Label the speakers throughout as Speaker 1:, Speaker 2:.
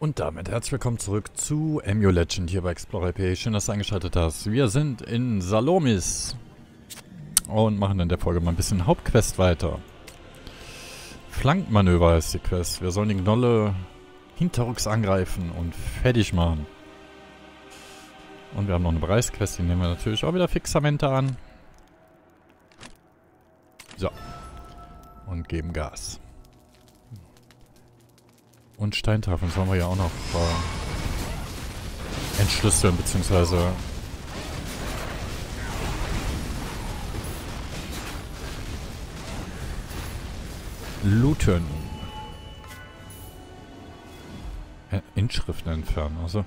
Speaker 1: Und damit herzlich willkommen zurück zu MU Legend hier bei Explorer IP. Schön, dass du eingeschaltet hast. Wir sind in Salomis und machen in der Folge mal ein bisschen Hauptquest weiter. Flankmanöver heißt die Quest. Wir sollen die Gnolle hinterrücks angreifen und fertig machen. Und wir haben noch eine Bereichsquest, die nehmen wir natürlich auch wieder fixamente an. So. Und geben Gas. Und Steintafeln sollen wir ja auch noch entschlüsseln, beziehungsweise looten. Inschriften entfernen, also.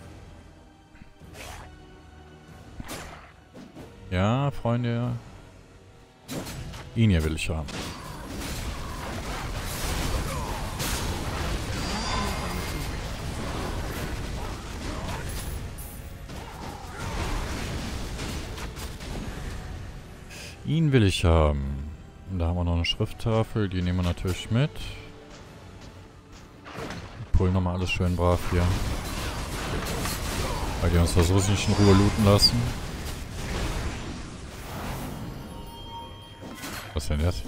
Speaker 1: Ja, Freunde. Ihn hier will ich haben. Ihn will ich haben. Und da haben wir noch eine Schrifttafel, die nehmen wir natürlich mit. Pullen nochmal alles schön brav hier. Weil die uns da so nicht in Ruhe looten lassen. Was denn jetzt?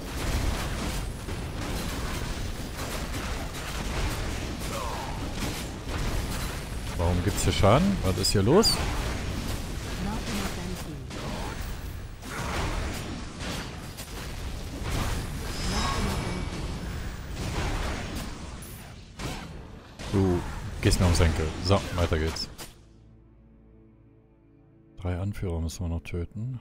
Speaker 1: Warum gibt's hier Schaden? Was ist hier los? Du gehst mir ums Senkel. So, weiter geht's. 3 Anführer müssen wir noch töten.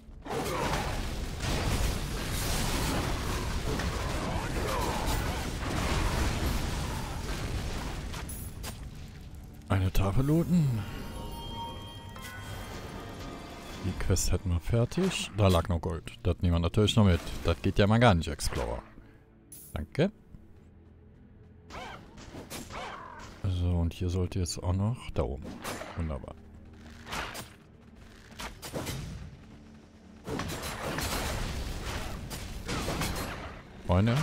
Speaker 1: Eine Tafel looten. Die Quest hätten wir fertig. Da lag noch Gold. Das nehmen wir natürlich noch mit. Das geht ja mal gar nicht, Explorer. Danke. So, und hier sollte jetzt auch noch da oben. Wunderbar. Freunde.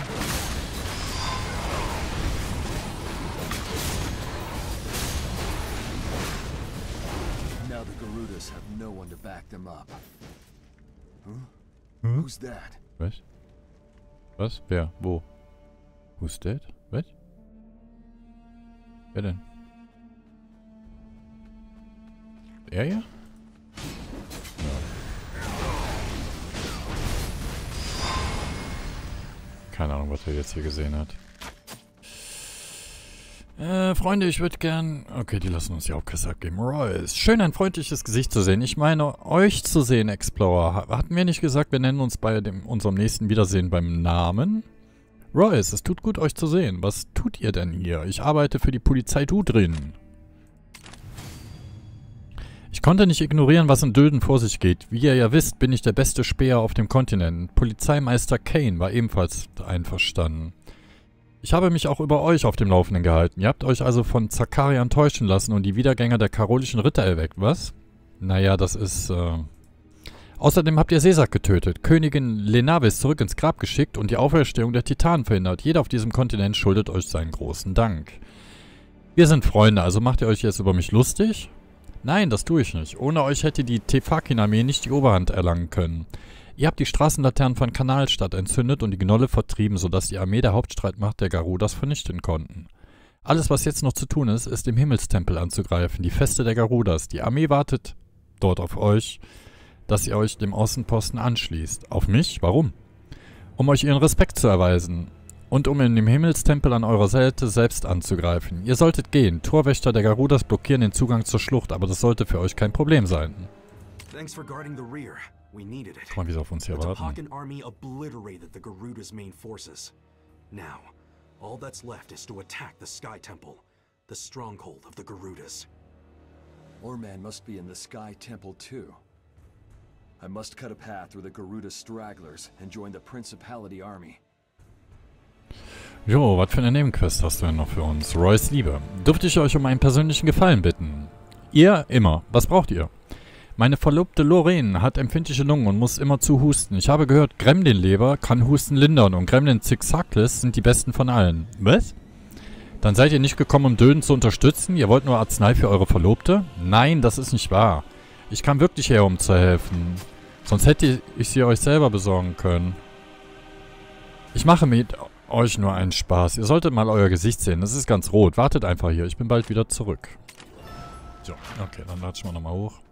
Speaker 2: Now the Garudas have no one to back them up. Who's that?
Speaker 1: Was? Was? Wer? Wo? Who's that? Was? Wer denn? Er hier? Ja. Keine Ahnung, was er jetzt hier gesehen hat. Freunde, ich würde gern... Okay, die lassen uns die Hauptquest abgeben. Royce. Schön, ein freundliches Gesicht zu sehen. Ich meine, euch zu sehen, Explorer. Hatten wir nicht gesagt, wir nennen uns bei unserem nächsten Wiedersehen beim Namen? Royce, es tut gut, euch zu sehen. Was tut ihr denn hier? Ich arbeite für die Polizei Dudrin. Ich konnte nicht ignorieren, was in Döden vor sich geht. Wie ihr ja wisst, bin ich der beste Späher auf dem Kontinent. Polizeimeister Kane war ebenfalls einverstanden. Ich habe mich auch über euch auf dem Laufenden gehalten. Ihr habt euch also von Zakarian täuschen lassen und die Wiedergänger der karolischen Ritter erweckt, was? Naja, das ist, Außerdem habt ihr Sesak getötet, Königin Lenavis zurück ins Grab geschickt und die Auferstehung der Titanen verhindert. Jeder auf diesem Kontinent schuldet euch seinen großen Dank. Wir sind Freunde, also macht ihr euch jetzt über mich lustig? Nein, das tue ich nicht. Ohne euch hätte die Tefakin-Armee nicht die Oberhand erlangen können. Ihr habt die Straßenlaternen von Kanalstadt entzündet und die Gnolle vertrieben, sodass die Armee der Hauptstreitmacht der Garudas vernichten konnten. Alles, was jetzt noch zu tun ist, ist im Himmelstempel anzugreifen, die Feste der Garudas. Die Armee wartet dort auf euch, dass ihr euch dem Außenposten anschließt. Auf mich? Warum? Um euch ihren Respekt zu erweisen und um in dem Himmelstempel an eurer Seite selbst anzugreifen. Ihr solltet gehen. Torwächter der Garudas blockieren den Zugang zur Schlucht, aber das sollte für euch kein Problem sein.
Speaker 2: Thanks for guarding the rear. We needed it.
Speaker 1: Guck mal, wie sie auf uns hier
Speaker 2: The
Speaker 1: warten.
Speaker 2: Tefakin army obliterated the Garuda's main forces. Now, all that's left is to attack the Sky Temple, the stronghold of the Garudas. Orman must be in the Sky Temple too. I must cut a path through the Garuda stragglers and join the Principality army.
Speaker 1: Jo, was für eine Nebenquest hast du denn noch für uns? Royce Liebe. Dürfte ich euch um einen persönlichen Gefallen bitten? Ihr immer. Was braucht ihr? Meine Verlobte Lorraine hat empfindliche Lungen und muss immerzu husten. Ich habe gehört, Gremlin-Leber kann Husten lindern und Gremlin Zixaklis sind die besten von allen. Was? Dann seid ihr nicht gekommen, um Döden zu unterstützen? Ihr wollt nur Arznei für eure Verlobte? Nein, das ist nicht wahr. Ich kam wirklich her, um zu helfen. Sonst hätte ich sie euch selber besorgen können. Ich mache mit euch nur einen Spaß. Ihr solltet mal euer Gesicht sehen. Das ist ganz rot. Wartet einfach hier. Ich bin bald wieder zurück. So, okay, dann latschen wir nochmal hoch.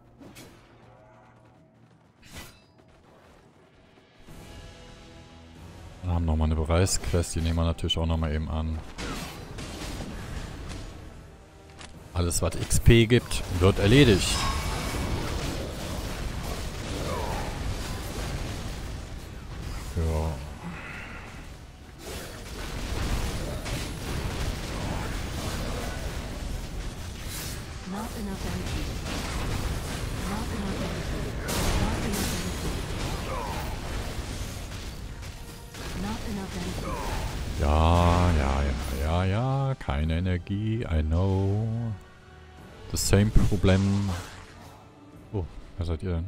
Speaker 1: Wir haben nochmal eine Beweisquest. Die nehmen wir natürlich auch nochmal eben an. Alles, was XP gibt, wird erledigt. Ja. Ja, keine Energie, I know. The same Problem. Oh, wer seid ihr denn?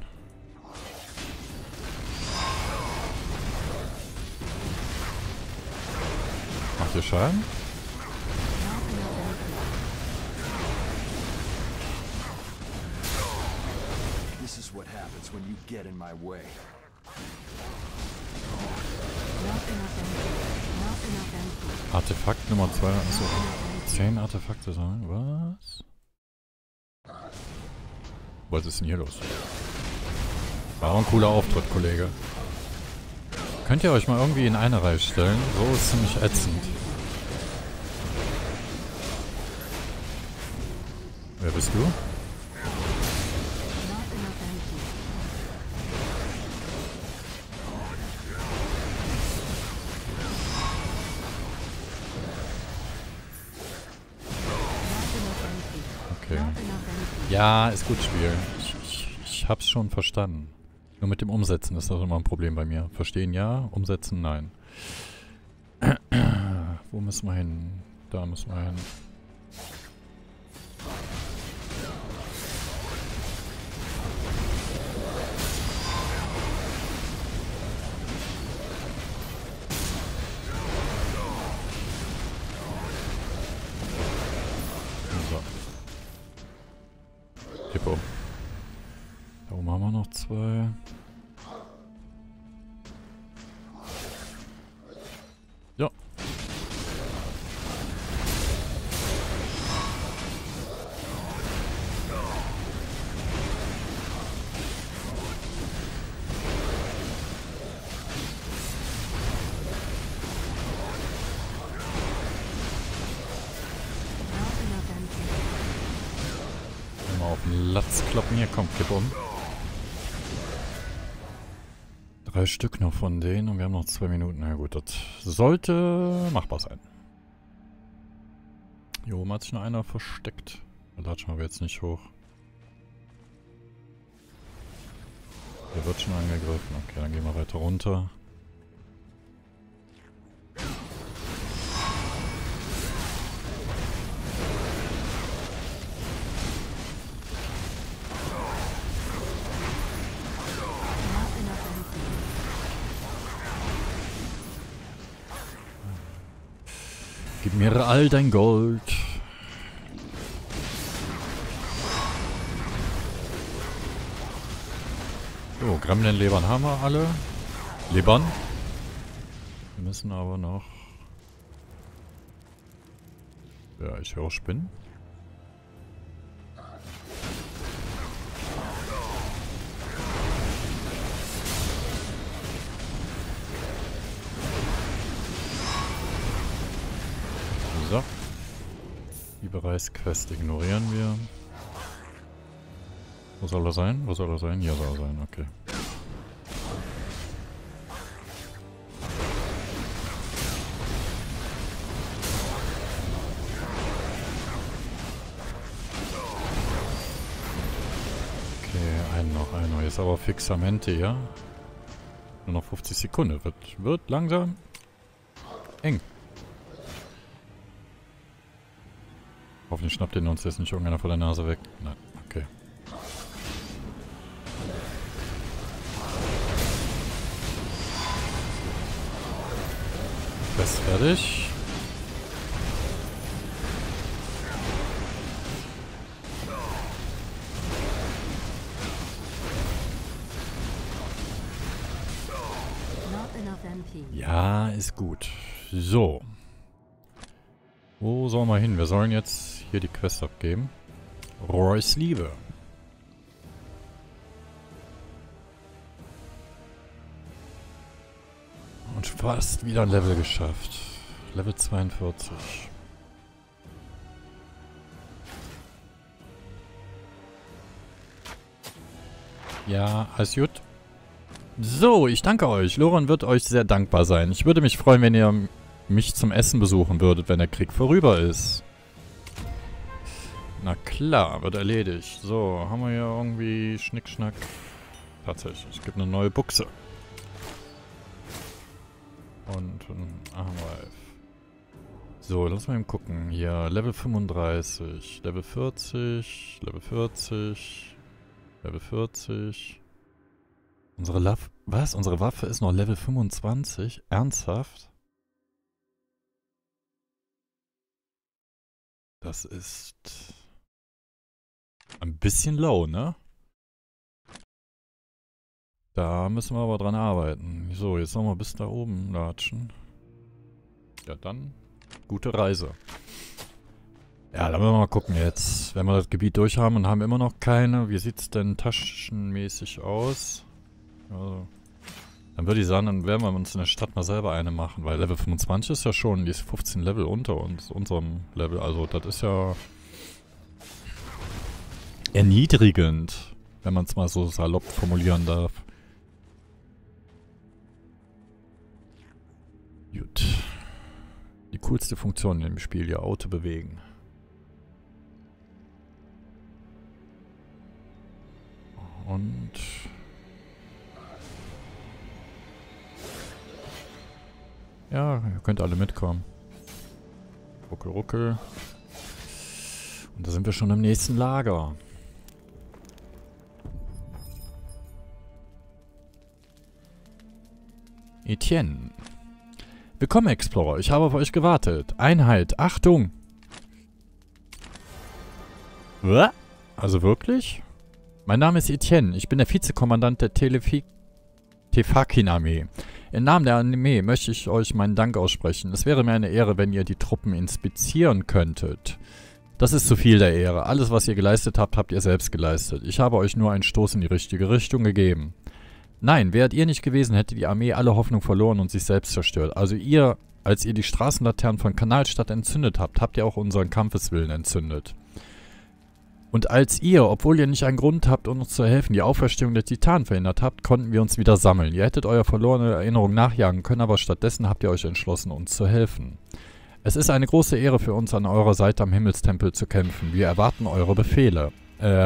Speaker 1: Macht ihr Schaden?
Speaker 2: This is what happens when you get in my way.
Speaker 1: Artefakt Nummer 2. Achso, 10 Artefakte sagen. Was? Was ist denn hier los? War ein cooler Auftritt, Kollege. Könnt ihr euch mal irgendwie in eine Reihe stellen? So ist ziemlich ätzend. Wer bist du? Okay. Ja, ist gut, Spiel. Ich hab's schon verstanden. Nur mit dem Umsetzen ist das immer ein Problem bei mir. Verstehen ja, umsetzen nein. Wo müssen wir hin? Da müssen wir hin. Hippo. Da oben haben wir noch 2. Ja. Auf den Latz kloppen. Hier, komm, kipp um. 3 Stück noch von denen und wir haben noch 2 Minuten. Na gut, das sollte machbar sein. Hier oben hat sich noch einer versteckt. Da latschen wir jetzt nicht hoch. Der wird schon angegriffen. Okay, dann gehen wir weiter runter. Gib mir all dein Gold. So, Gremlin-Lebern haben wir alle. Lebern. Wir müssen aber noch... Ja, ich höre Spinnen. So. Die Beweisquest ignorieren wir. Wo soll er sein? Wo soll er sein? Hier soll er sein, okay. Okay, einen noch. Jetzt aber Fixamente, ja? Nur noch 50 Sekunden. Wird langsam eng. Hoffentlich schnappt den uns jetzt nicht irgendeiner vor der Nase weg. Nein, okay. Fest fertig. Ja, ist gut. So. Wo sollen wir hin? Wir sollen jetzt hier die Quest abgeben. Roy's Liebe. Und fast wieder ein Level geschafft. Level 42. Ja, alles gut. So, ich danke euch. Loren wird euch sehr dankbar sein. Ich würde mich freuen, wenn ihr mich zum Essen besuchen würdet, wenn der Krieg vorüber ist. Na klar, wird erledigt. So, haben wir hier irgendwie Schnickschnack. Tatsächlich, es gibt eine neue Buchse. Und ein Armreif. So, lass mal eben gucken. Hier, Level 35, Level 40, Level 40, Level 40. Unsere Waffe ist noch Level 25? Ernsthaft? Das ist ein bisschen low, ne? Da müssen wir aber dran arbeiten. So, jetzt nochmal bis da oben latschen. Ja, dann gute Reise. Ja, dann werden wir mal gucken jetzt. Wenn wir das Gebiet durch haben und haben immer noch keine. Wie sieht es denn taschenmäßig aus? Also, dann würde ich sagen, dann werden wir uns in der Stadt mal selber eine machen. Weil Level 25 ist ja schon, die ist 15 Level unter uns, unserem Level. Also das ist ja erniedrigend, wenn man es mal so salopp formulieren darf. Gut. Die coolste Funktion in dem Spiel, ihr Auto bewegen. Und ja, ihr könnt alle mitkommen. Ruckel, ruckel. Und da sind wir schon im nächsten Lager. Etienne. Willkommen, Explorer. Ich habe auf euch gewartet. Einheit, Achtung! Was? Also wirklich? Mein Name ist Etienne. Ich bin der Vizekommandant der Tefakin-Armee. Im Namen der Armee möchte ich euch meinen Dank aussprechen. Es wäre mir eine Ehre, wenn ihr die Truppen inspizieren könntet. Das ist zu viel der Ehre. Alles, was ihr geleistet habt, habt ihr selbst geleistet. Ich habe euch nur einen Stoß in die richtige Richtung gegeben. Nein, wärt ihr nicht gewesen, hätte die Armee alle Hoffnung verloren und sich selbst zerstört. Also ihr, als ihr die Straßenlaternen von Kanalstadt entzündet habt, habt ihr auch unseren Kampfeswillen entzündet. Und als ihr, obwohl ihr nicht einen Grund habt, uns zu helfen, die Auferstehung der Titanen verhindert habt, konnten wir uns wieder sammeln. Ihr hättet eurer verlorenen Erinnerung nachjagen können, aber stattdessen habt ihr euch entschlossen, uns zu helfen. Es ist eine große Ehre für uns, an eurer Seite am Himmelstempel zu kämpfen. Wir erwarten eure Befehle.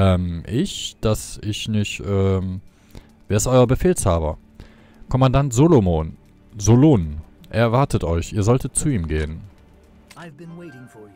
Speaker 1: Wer ist euer Befehlshaber? Kommandant Solon. Er erwartet euch. Ihr solltet zu ihm gehen.
Speaker 3: I've been waiting for you.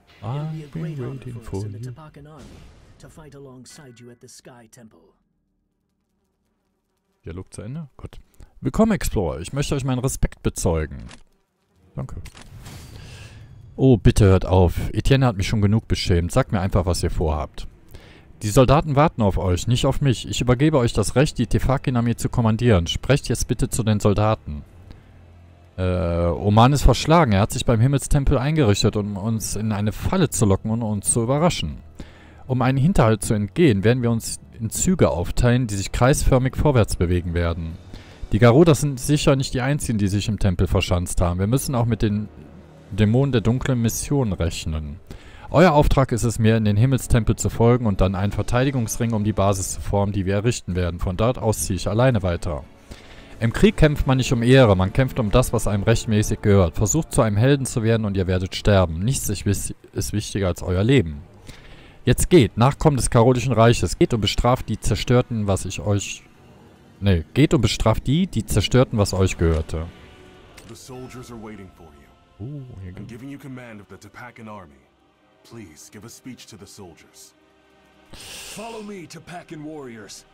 Speaker 1: Dialog zu Ende? Gut. Willkommen, Explorer. Ich möchte euch meinen Respekt bezeugen. Danke. Oh, bitte hört auf. Etienne hat mich schon genug beschämt. Sagt mir einfach, was ihr vorhabt. Die Soldaten warten auf euch, nicht auf mich. Ich übergebe euch das Recht, die Tefakin-Armee zu kommandieren. Sprecht jetzt bitte zu den Soldaten. Oman ist verschlagen. Er hat sich beim Himmelstempel eingerichtet, um uns in eine Falle zu locken und uns zu überraschen. Um einen Hinterhalt zu entgehen, werden wir uns in Züge aufteilen, die sich kreisförmig vorwärts bewegen werden. Die Garudas sind sicher nicht die einzigen, die sich im Tempel verschanzt haben. Wir müssen auch mit den Dämonen der dunklen Mission rechnen. Euer Auftrag ist es, mir in den Himmelstempel zu folgen und dann einen Verteidigungsring um die Basis zu formen, die wir errichten werden. Von dort aus ziehe ich alleine weiter. Im Krieg kämpft man nicht um Ehre, man kämpft um das, was einem rechtmäßig gehört. Versucht zu einem Helden zu werden und ihr werdet sterben. Nichts ist wichtiger als euer Leben. Jetzt geht, Nachkommen des Karolischen Reiches, geht und bestraft die Zerstörten, was ich euch... Ne, geht und bestraft die Zerstörten, was euch gehörte.
Speaker 4: The soldiers are waiting for you.
Speaker 1: Hier
Speaker 4: I'm giving you command of the Tefakin army. Please give a speech to the soldiers.
Speaker 2: Follow me, Tefakin warriors.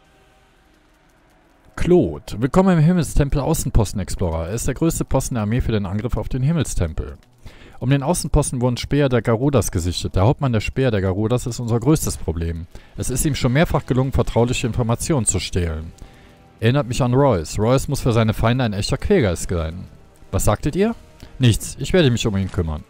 Speaker 1: Claude, willkommen im Himmelstempel Außenposten-Explorer. Er ist der größte Posten der Armee für den Angriff auf den Himmelstempel. Um den Außenposten wurden Späher der Garudas gesichtet. Der Hauptmann der Späher der Garudas ist unser größtes Problem. Es ist ihm schon mehrfach gelungen, vertrauliche Informationen zu stehlen. Erinnert mich an Royce. Royce muss für seine Feinde ein echter Quälgeist sein. Was sagtet ihr? Nichts. Ich werde mich um ihn kümmern.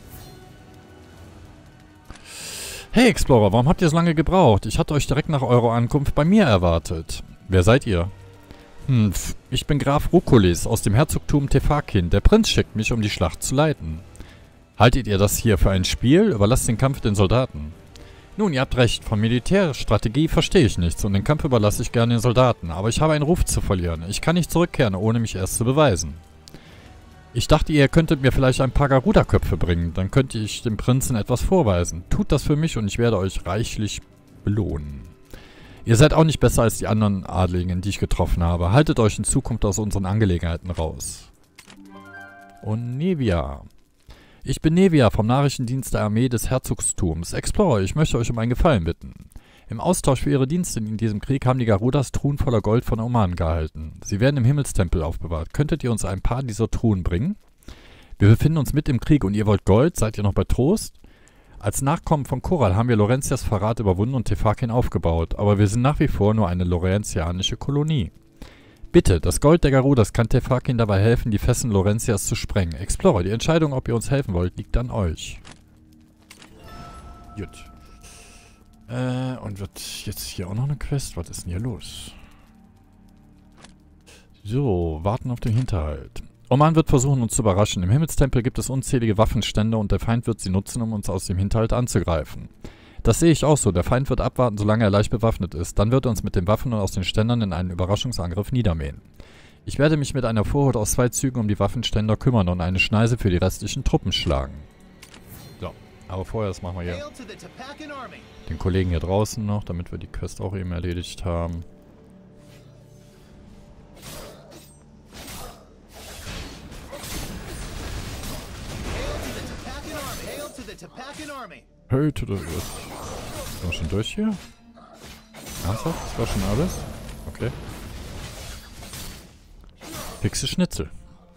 Speaker 1: Hey Explorer, warum habt ihr so lange gebraucht? Ich hatte euch direkt nach eurer Ankunft bei mir erwartet. Wer seid ihr? Ich bin Graf Rukulis aus dem Herzogtum Tefakin. Der Prinz schickt mich, um die Schlacht zu leiten. Haltet ihr das hier für ein Spiel? Überlasst den Kampf den Soldaten. Nun, ihr habt recht. Von Militärstrategie verstehe ich nichts und den Kampf überlasse ich gerne den Soldaten. Aber ich habe einen Ruf zu verlieren. Ich kann nicht zurückkehren, ohne mich erst zu beweisen. Ich dachte, ihr könntet mir vielleicht ein paar Garuda-Köpfe bringen. Dann könnte ich dem Prinzen etwas vorweisen. Tut das für mich und ich werde euch reichlich belohnen. Ihr seid auch nicht besser als die anderen Adligen, die ich getroffen habe. Haltet euch in Zukunft aus unseren Angelegenheiten raus. Und Nevia. Ich bin Nevia vom Nachrichtendienst der Armee des Herzogtums. Explorer, ich möchte euch um einen Gefallen bitten. Im Austausch für ihre Dienste in diesem Krieg haben die Garudas Truhen voller Gold von Oman gehalten. Sie werden im Himmelstempel aufbewahrt. Könntet ihr uns ein paar dieser Truhen bringen? Wir befinden uns mit im Krieg und ihr wollt Gold? Seid ihr noch bei Trost? Als Nachkommen von Koral haben wir Lorentias Verrat überwunden und Tefakin aufgebaut, aber wir sind nach wie vor nur eine lorentianische Kolonie. Bitte, das Gold der Garudas kann Tefakin dabei helfen, die Fesseln Lorentias zu sprengen. Explorer, die Entscheidung, ob ihr uns helfen wollt, liegt an euch. Gut. Und wird jetzt hier auch noch eine Quest? Was ist denn hier los? So, warten auf den Hinterhalt. Oman wird versuchen, uns zu überraschen. Im Himmelstempel gibt es unzählige Waffenstände und der Feind wird sie nutzen, um uns aus dem Hinterhalt anzugreifen. Das sehe ich auch so. Der Feind wird abwarten, solange er leicht bewaffnet ist. Dann wird er uns mit den Waffen und aus den Ständern in einen Überraschungsangriff niedermähen. Ich werde mich mit einer Vorhut aus 2 Zügen um die Waffenständer kümmern und eine Schneise für die restlichen Truppen schlagen. So, aber vorher, das machen wir hier. Den Kollegen hier draußen noch, damit wir die Quest auch eben erledigt haben. Hey, to the... Sind wir schon durch hier? Ernsthaft? Das war schon alles? Okay. Fixe Schnitzel.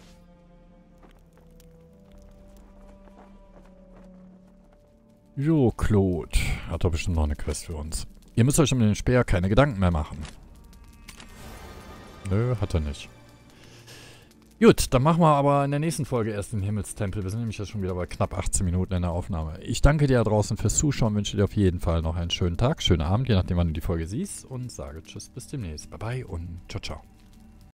Speaker 1: Jo, Claude. Hat doch bestimmt noch eine Quest für uns. Ihr müsst euch um den Speer keine Gedanken mehr machen. Nö, hat er nicht. Gut, dann machen wir aber in der nächsten Folge erst den Himmelstempel. Wir sind nämlich jetzt schon wieder bei knapp 18 Minuten in der Aufnahme. Ich danke dir da draußen fürs Zuschauen, wünsche dir auf jeden Fall noch einen schönen Tag, schönen Abend, je nachdem wann du die Folge siehst und sage Tschüss, bis demnächst. Bye bye und ciao, ciao.